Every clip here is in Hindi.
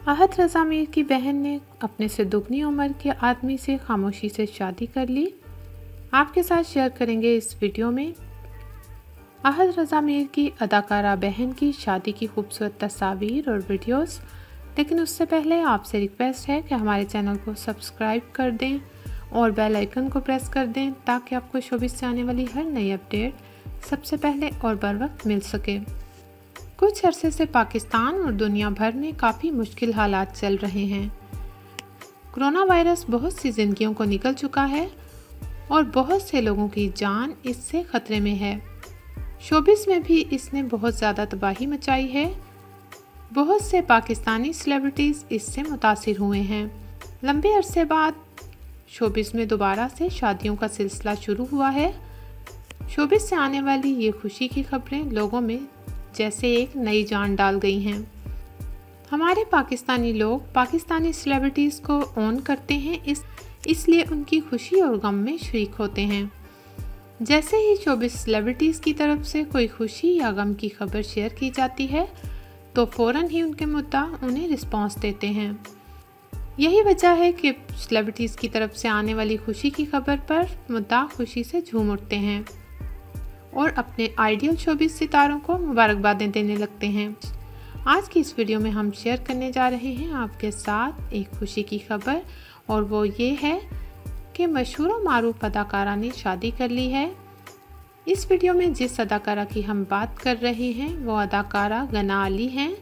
आहत रज़ा मीर की बहन ने अपने से दुगनी उम्र के आदमी से खामोशी से शादी कर ली। आपके साथ शेयर करेंगे इस वीडियो में आहत रज़ा मीर की अदाकारा बहन की शादी की खूबसूरत तस्वीर और वीडियोस। लेकिन उससे पहले आपसे रिक्वेस्ट है कि हमारे चैनल को सब्सक्राइब कर दें और बेल आइकन को प्रेस कर दें ताकि आपको शोबिस से आने वाली हर नई अपडेट सबसे पहले और बर वक्त मिल सके। कुछ अरसे से पाकिस्तान और दुनिया भर में काफ़ी मुश्किल हालात चल रहे हैं। कोरोना वायरस बहुत सी ज़िंदगियों को निकल चुका है और बहुत से लोगों की जान इससे ख़तरे में है। शोबिस में भी इसने बहुत ज़्यादा तबाही मचाई है। बहुत से पाकिस्तानी सेलिब्रिटीज़ इससे मुतासिर हुए हैं। लंबे अरसे बाद शोबिस में दोबारा से शादियों का सिलसिला शुरू हुआ है। शोबिस से आने वाली ये खुशी की खबरें लोगों में जैसे एक नई जान डाल गई हैं। हमारे पाकिस्तानी लोग पाकिस्तानी सेलिब्रिटीज़ को ऑन करते हैं, इसलिए उनकी खुशी और गम में शरीक होते हैं। जैसे ही शोबिस सेलिब्रिटीज़ की तरफ से कोई खुशी या गम की खबर शेयर की जाती है तो फ़ौरन ही उनके मुद्दा उन्हें रिस्पॉन्स देते हैं। यही वजह है कि सेलिब्रिटीज़ की तरफ से आने वाली खुशी की खबर पर मुद्दा खुशी से झूम उठते हैं और अपने आइडियल शोबिस सितारों को मुबारकबादें देने लगते हैं। आज की इस वीडियो में हम शेयर करने जा रहे हैं आपके साथ एक खुशी की खबर, और वो ये है कि मशहूर और मारूफ अदाकारा ने शादी कर ली है। इस वीडियो में जिस अदाकारा की हम बात कर रहे हैं वो अदाकारा गना अली हैं।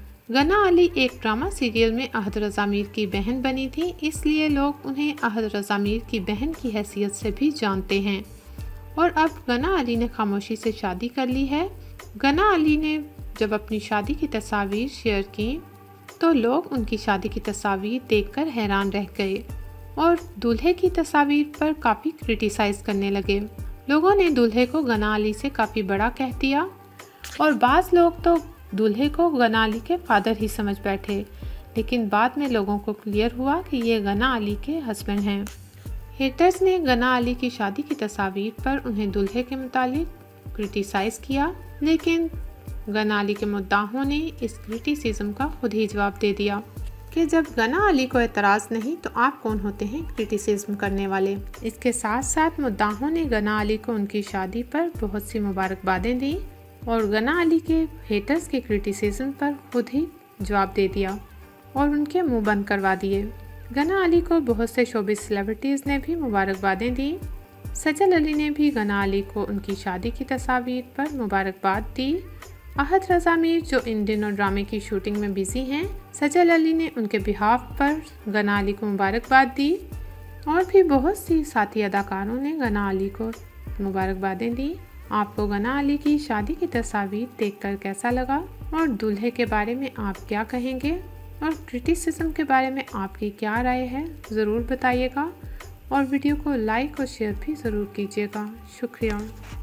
गना अली एक ड्रामा सीरियल में आहत रज़ा मीर की बहन बनी थी, इसलिए लोग उन्हें आहत रज़ा मीर की बहन की हैसियत से भी जानते हैं। और अब गना अली ने खामोशी से शादी कर ली है। गना अली ने जब अपनी शादी की तस्वीर शेयर की तो लोग उनकी शादी की तस्वीर देखकर हैरान रह गए और दूल्हे की तस्वीर पर काफ़ी क्रिटिसाइज़ करने लगे। लोगों ने दूल्हे को गना अली से काफ़ी बड़ा कह दिया और बाज़ लोग तो दूल्हे को गना अली के फादर ही समझ बैठे, लेकिन बाद में लोगों को क्लियर हुआ कि ये गना अली के हस्बैंड हैं। हेटर्स ने गना अली की शादी की तस्वीर पर उन्हें दूल्हे के मुतालिक क्रिटिसाइज़ किया, लेकिन गना अली के मुद्दाहों ने इस क्रिटिसिज्म का खुद ही जवाब दे दिया कि जब गना अली को एतराज़ नहीं तो आप कौन होते हैं क्रिटिसिज्म करने वाले। इसके साथ साथ मुद्दाहों ने गना अली को उनकी शादी पर बहुत सी मुबारकबादें दी और गना अली के हेटर्स के क्रिटिसिज्म पर खुद ही जवाब दे दिया और उनके मुंह बंद करवा दिए। गना अली को बहुत से शोबिस सेलिब्रिटीज़ ने भी मुबारकबादें दी। सजल अली ने भी गना अली को उनकी शादी की तस्वीर पर मुबारकबाद दी। आहत रज़ा मीर जो इन दिनों ड्रामे की शूटिंग में बिजी हैं, सजल अली ने उनके बिहाफ पर गना अली को मुबारकबाद दी और भी बहुत सी साथी अदाकारों ने गना अली को मुबारकबादें दी। आपको गना अली की शादी की तस्वीर देखकर कैसा लगा और दूल्हे के बारे में आप क्या कहेंगे और क्रिटिसिज्म के बारे में आपकी क्या राय है, ज़रूर बताइएगा और वीडियो को लाइक और शेयर भी ज़रूर कीजिएगा। शुक्रिया।